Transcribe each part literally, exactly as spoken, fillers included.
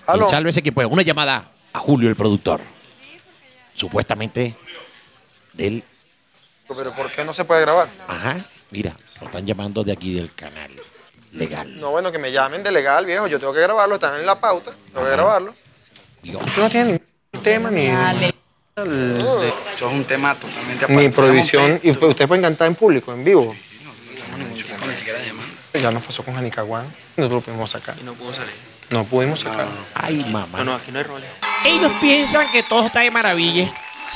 ¿Aló? Y sálvese que pueda. Una llamada a Julio, el productor. Supuestamente del... Pero ¿por qué no se puede grabar? Ajá, mira, lo están llamando de aquí del canal. Legal. No, bueno, que me llamen de legal, viejo. Yo tengo que grabarlo, están en la pauta. Tengo que grabarlo. Dios. Usted no tiene ningún tema ni... Eso es un tema totalmente aparte. Ni prohibición. Y usted puede cantar en público, en vivo. Ni siquiera de demanda. Ya nos pasó con Janicaguán. No lo pudimos sacar. Y no pudo salir. No pudimos sacarlo. Ay, mamá. No, no, aquí no hay roles. Ellos piensan que todo está de maravilla.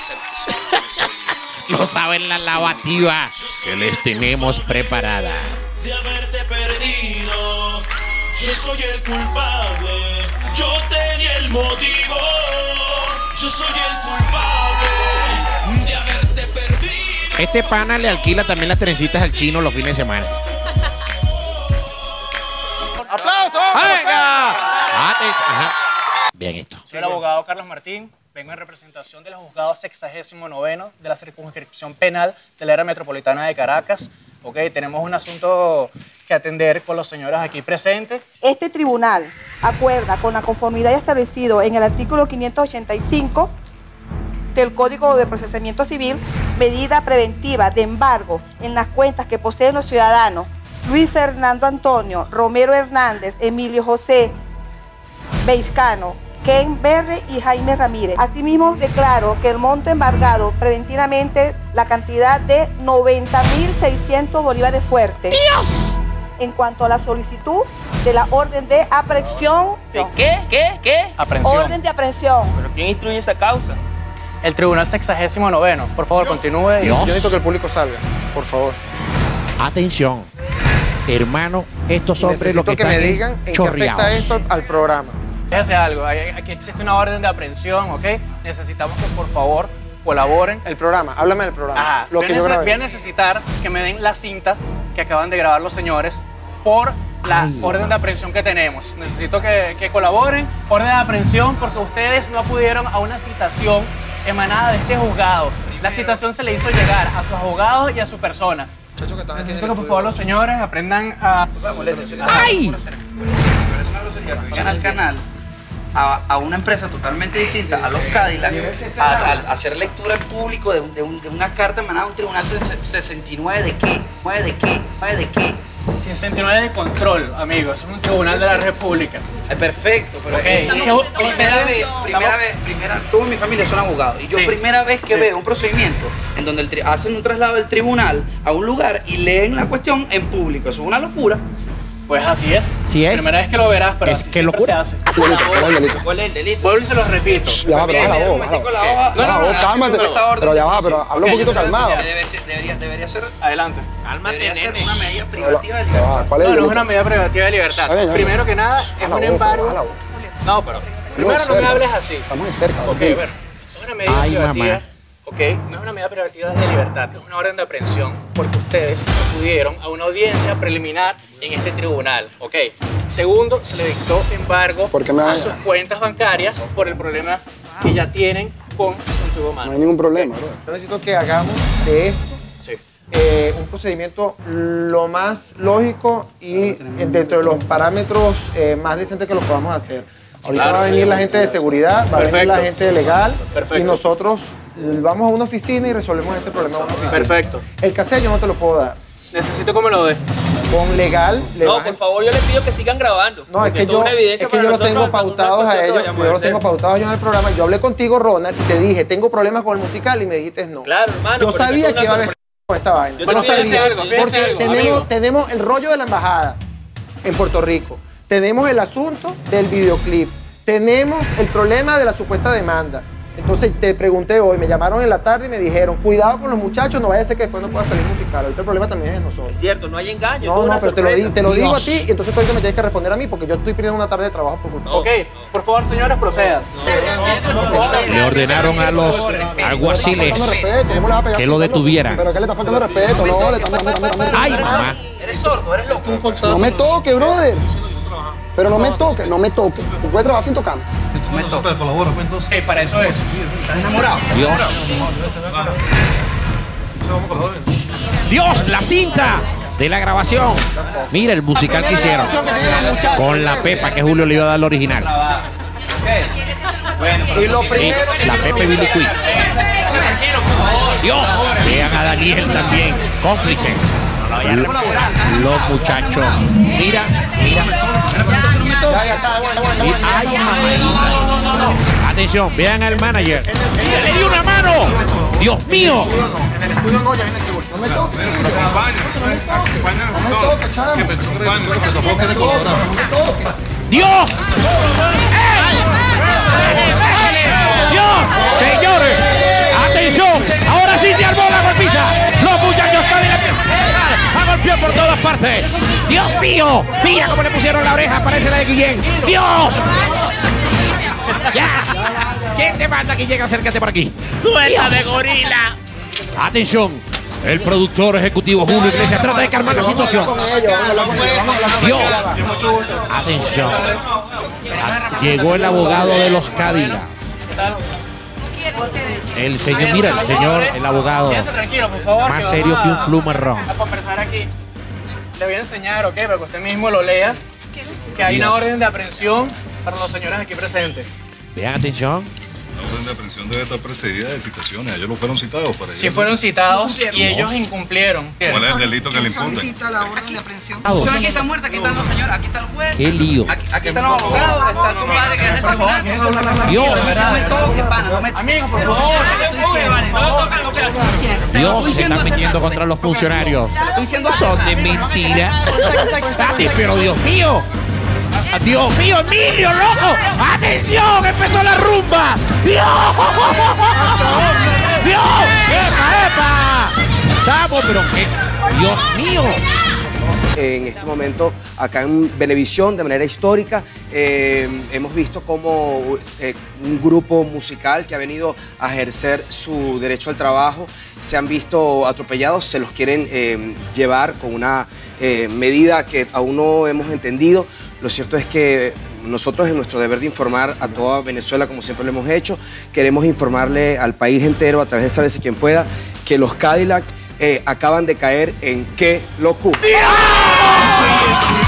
No saben la lavativa que les tenemos preparada. De haberte perdido, yo soy el culpable, yo te di el motivo, yo soy el culpable de haberte perdido. Este pana le alquila también las trencitas al chino los fines de semana. ¡Aplausos! ¡Venga! Ajá. Bien esto. Soy el abogado Carlos Martín, vengo en representación del juzgado sexagésimo noveno de la circunscripción penal de la área metropolitana de Caracas. Ok, tenemos un asunto que atender con los señores aquí presentes. Este tribunal acuerda con la conformidad establecido en el artículo quinientos ochenta y cinco del Código de Procesamiento Civil, medida preventiva de embargo en las cuentas que poseen los ciudadanos Luis Fernando Antonio, Romero Hernández, Emilio José Beiscano, Ken Berre y Jaime Ramírez. Asimismo, declaro que el monto embargado preventivamente la cantidad de noventa mil seiscientos bolívares fuertes. ¡Dios! En cuanto a la solicitud de la orden de aprehensión. ¿De qué? ¿Qué? ¿Qué? Aprehensión. Orden de aprehensión. ¿Pero quién instruye esa causa? El tribunal sexagésimo noveno. Por favor, continúe. Dios. Yo necesito que el público salga, por favor. Atención, hermano, estos hombres Necesito lo que, que están me es digan en qué chorreados. afecta esto al programa. Déjese algo. Aquí existe una orden de aprehensión, ¿ok? Necesitamos que por favor colaboren. El programa, háblame del programa. Ajá. Lo voy, que a yo nece- grabé. voy a necesitar que me den la cinta que acaban de grabar los señores por la Ay, orden de aprehensión que tenemos. Necesito que, que colaboren. Orden de aprehensión porque ustedes no acudieron a una citación emanada de este juzgado. La citación se le hizo llegar a sus abogados y a su persona. Muchachos que están aquí en Necesito el que por favor los señores aprendan a... ¡Ay! Pero es una grosería que vengan al canal a, a una empresa totalmente distinta, a los Cadillac, a, a- a hacer lectura en público de, un- de un- de una carta emanada a un tribunal sesenta y nueve de qué, nueve de qué, nueve de qué. sesenta y nueve de control, amigos. Es un tribunal de la República. Eh, perfecto, pero Ok, es- y es- se- primera ustedes- vez, primera estamos- vez, primera, toda mi familia son abogados y yo Sí. primera vez que Sí. veo un procedimiento en donde el tri- hacen un traslado del tribunal a un lugar y leen la cuestión en público. Eso es una locura. Pues así es. Sí es. Primera vez que lo verás, pero Es así que siempre locura. se hace. ¿Cuál es el delito? Vuelvo y se los repito. Ya va, pero Viene, baja la un voz, momentico baja la hoja. la voz. Baja la voz, cálmate. esta orden Pero ya de va, pero juicio. habla un Ok, poquito yo te voy a calmado. enseñar. Que debe ser- debería, debería ser, Adelante. debería ser una medida Ya privativa de va, libertad. ¿cuál es No, el no es delito? una medida privativa de libertad. Está bien, está bien. Primero que nada, es Baja la un voz, baja embargo. la voz. No, pero primero no me cerca. hables así. Estamos de cerca. Ok, tranquilo. a ver. Es una medida Ay, privativa. mamá. Ok, no es una medida privativa de libertad, es una orden de aprehensión porque ustedes acudieron a una audiencia preliminar en este tribunal. Ok. Segundo, se le dictó embargo ¿Por qué me a van a- sus cuentas bancarias por el problema que ya tienen con su antiguo No hay mano. ningún problema, bro. Yo necesito que hagamos de esto Sí. eh, un procedimiento lo más lógico y eh, dentro de los parámetros eh, más decentes que lo podamos hacer. Ahorita Claro. va a venir la gente de seguridad, va a venir la Perfecto. gente legal Perfecto. y nosotros eh, vamos a una oficina y resolvemos este problema en una oficina. Perfecto. El cassette yo no te lo puedo dar. Necesito que me lo dé. Con legal le No, vas a- por favor, yo les pido que sigan grabando. No, es porque que esto es yo, una evidencia es que para yo lo nosotros tengo ante una pautados a actuación que ellos, vayamos yo a lo hacer. tengo pautados yo en el programa. Yo hablé contigo, Ronald, y te dije, tengo problemas con el musical y me dijiste no. Claro, hermano. Yo pero sabía esto que es iba a una haber con esta vaina. Yo Yo te no voy a decir sabía, algo, fíjese porque algo, tenemos, amigo. tenemos el rollo de la embajada en Puerto Rico, tenemos el asunto del videoclip, tenemos el problema de la supuesta demanda. Entonces te pregunté hoy, me llamaron en la tarde y me dijeron, cuidado con los muchachos, no vaya a ser que después no pueda salir musical. Ahorita el problema también es de nosotros. Es cierto, no hay engaño. No, esto es no, una pero te lo, di- sorpresa. te lo digo a Dios. ti y entonces tú ahorita me tienes que responder a mí porque yo estoy pidiendo una tarde de trabajo por culpa. Ok, por favor, señores, procedan. Le ordenaron a los alguaciles Faltando respeto, ¿cómo le va a pegar que así, lo Carlos? detuvieran. Pero que le está faltando respeto, no, le está mira, mira, mira, ¡Ay, mira. mamá! Eres sordo, eres loco. No me toque, brother. Pero no me toque, no me toque. Tú puedes trabajar sin tocar. Ok, para eso es. ¿Estás enamorado? Dios. Dios, la cinta de la grabación. Mira el musical que hicieron. Con la pepa que Julio le iba a dar la original. Bueno, Y lo primero Sí, que la yo Pepe no- Billy Queen. tranquilo, por favor. Dios, vean a Daniel también, cómplices. Los muchachos. Mira, mira. Ya, ya está, bueno, bueno, bueno, ya Ay, está. mamá. Atención, vean al manager. ¡Le dio una mano! ¡Dios mío! En el estudio no, ya viene seguro. No me toques. Acompáñanos No me todos. toques, chamo. Que me acompañen, que tampoco quiere No colaborar. me toques. ¡Dios! ¡Dios! ¡Señores! ¡Atención! ¡Ahora sí se armó la golpiza! ¡Los muchachos están en la pieza! ¡A golpear por todas partes! ¡Dios mío! ¡Mira cómo le pusieron la oreja! Parece la de Guillén. ¡Dios! ¡Ya! ¿Quién te manda, Guillén? Acércate por aquí. ¡Suéltame, gorila! ¡Atención! El productor ejecutivo Julio Iglesias trata de calmar la situación. Con ellos, vamos a hablar con ellos, vamos a hablar con Dios. ellos. Atención. Llegó el abogado de los Cadillac. El señor, mira, el señor, el abogado, Quédese tranquilo, por favor. más que serio vamos que un a- flu marrón. A conversar aquí. Le voy a enseñar, ok, para que usted mismo lo lea, que hay una Dios. orden de aprehensión para los señores aquí presentes. Vean, atención. La orden de aprehensión debe estar precedida de citaciones. Ellos no fueron citados para Si ello. fueron citados y ellos incumplieron. ¿Cuál es el delito que le ¿Quién imputan? solicita la orden de aprehensión? Señor, aquí está muerta, aquí están los señores, aquí está el juez. ¡Qué lío! Aquí, aquí están los abogados, está el compadre que es el tribunal. Dios. No me toques, pana, no me Amigo, por favor. Dios se está metiendo contra los funcionarios. Estoy diciendo Son de mentira. Date, pero Dios mío. Dios mío, Emilio, loco. ¡Atención! ¡Empezó la rumba! ¡Dios! ¡Dios! ¡Epa, epa! Chavo, pero qué. ¡Dios mío! En este momento, acá en Venevisión, de manera histórica, eh, hemos visto como eh, un grupo musical que ha venido a ejercer su derecho al trabajo se han visto atropellados, se los quieren eh, llevar con una eh, medida que aún no hemos entendido. Lo cierto es que nosotros, en nuestro deber de informar a toda Venezuela, como siempre lo hemos hecho, queremos informarle al país entero, a través de Sálvese Quien Pueda, que los Cadillac eh, acaban de caer en qué locura. ¡Dios!